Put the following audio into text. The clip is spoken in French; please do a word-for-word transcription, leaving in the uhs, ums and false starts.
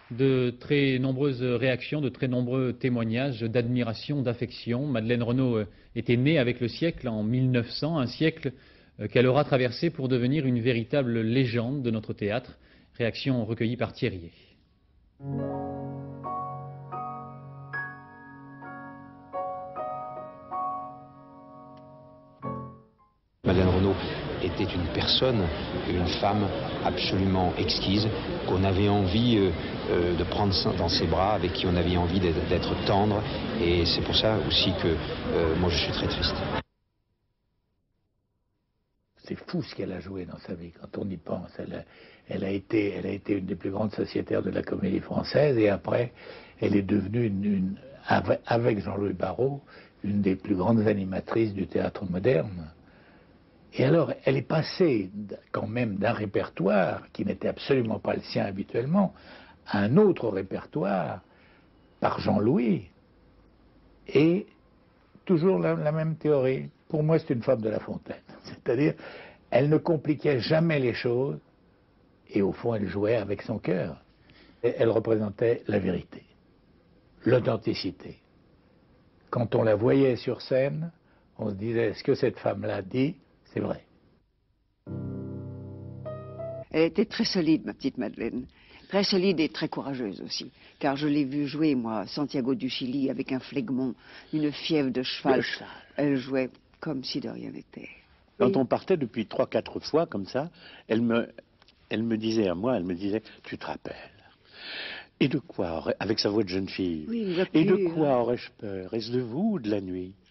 de très nombreuses réactions, de très nombreux témoignages d'admiration, d'affection. Madeleine Renaud était née avec le siècle en mille neuf cents, un siècle qu'elle aura traversé pour devenir une véritable légende de notre théâtre. Réaction recueillie par Thierry. Madeleine Renaud était une personne, une femme absolument exquise, qu'on avait envie euh, euh, de prendre dans ses bras, avec qui on avait envie d'être tendre, et c'est pour ça aussi que euh, moi je suis très triste. C'est fou ce qu'elle a joué dans sa vie, quand on y pense. Elle a, elle, a été, elle a été une des plus grandes sociétaires de la comédie française, et après, elle est devenue, une, une, avec Jean-Louis Barrault, une des plus grandes animatrices du théâtre moderne. Et alors, elle est passée quand même d'un répertoire qui n'était absolument pas le sien habituellement, à un autre répertoire par Jean-Louis. Et toujours la, la même théorie. Pour moi, c'est une femme de La Fontaine. C'est-à-dire, elle ne compliquait jamais les choses, et au fond, elle jouait avec son cœur. Et elle représentait la vérité, l'authenticité. Quand on la voyait sur scène, on se disait, ce que cette femme-là dit, c'est vrai. Elle était très solide, ma petite Madeleine. Très solide et très courageuse aussi. Car je l'ai vue jouer, moi, à Santiago du Chili, avec un flegmon, une fièvre de cheval. De cheval. Elle jouait comme si de rien n'était. Quand on partait depuis trois, quatre fois comme ça, elle me, elle me disait à moi, elle me disait, tu te rappelles. Et de quoi, avec sa voix de jeune fille, oui, et de quoi aurais-je peur? Est-ce de vous ou de la nuit?